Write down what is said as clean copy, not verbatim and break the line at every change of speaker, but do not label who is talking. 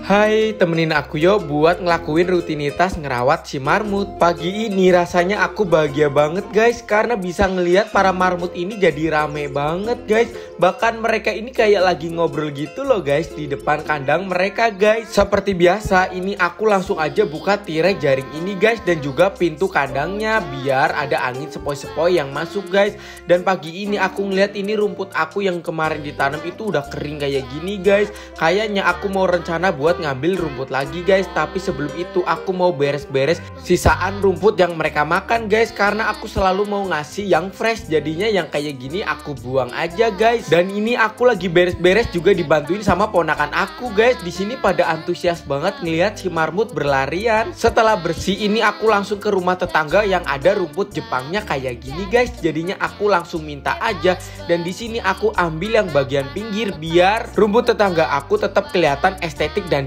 Hai, temenin aku yuk buat ngelakuin rutinitas ngerawat si marmut. Pagi ini rasanya aku bahagia banget guys, karena bisa ngelihat para marmut ini jadi rame banget guys. Bahkan mereka ini kayak lagi ngobrol gitu loh guys di depan kandang mereka guys. Seperti biasa ini aku langsung aja buka tirai jaring ini guys, dan juga pintu kandangnya biar ada angin sepoi-sepoi yang masuk guys. Dan pagi ini aku ngeliat ini rumput aku yang kemarin ditanam itu udah kering kayak gini guys. Kayaknya aku mau rencana buat ngambil rumput lagi guys, tapi sebelum itu aku mau beres-beres sisaan rumput yang mereka makan guys, karena aku selalu mau ngasih yang fresh, jadinya yang kayak gini aku buang aja guys. Dan ini aku lagi beres-beres juga dibantuin sama ponakan aku guys. Di sini pada antusias banget ngelihat si marmut berlarian. Setelah bersih ini aku langsung ke rumah tetangga yang ada rumput Jepangnya kayak gini guys, jadinya aku langsung minta aja. Dan di sini aku ambil yang bagian pinggir biar rumput tetangga aku tetap kelihatan estetik dan